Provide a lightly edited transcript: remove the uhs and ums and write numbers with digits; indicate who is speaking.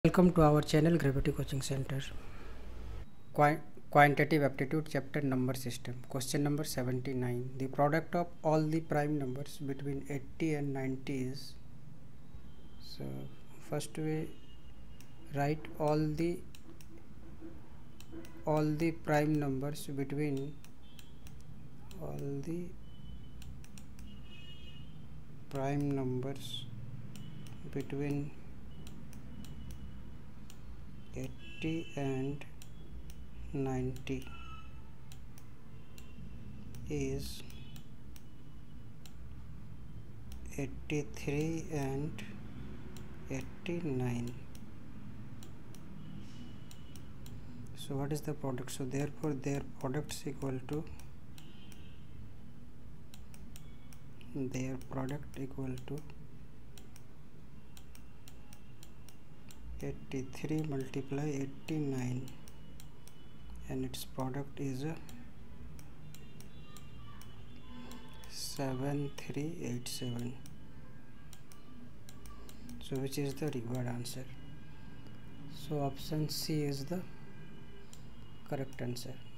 Speaker 1: Welcome to our channel Gravity Coaching Center. Quantitative Aptitude chapter number system. Question number 79. The product of all the prime numbers between 80 and 90 is. So first we write all the prime numbers between 80 and 90 is 83 and 89. So what is the product? So therefore their product is equal to 83 multiply 89 and its product is 7387. So which is the required answer? So option C is the correct answer.